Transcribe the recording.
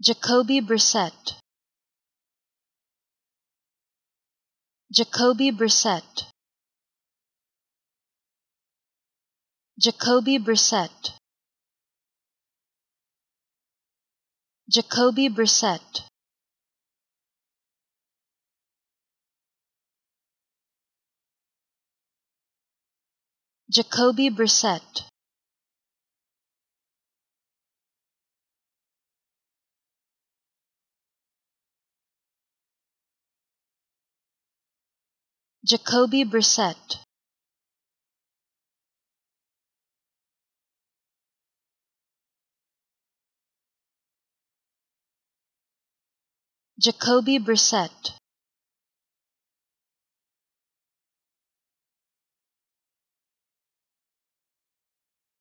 Jacoby Brissett. Jacoby Brissett. Jacoby Brissett. Jacoby Brissett. Jacoby Brissett. Jacoby Brissett. Jacoby Brissett.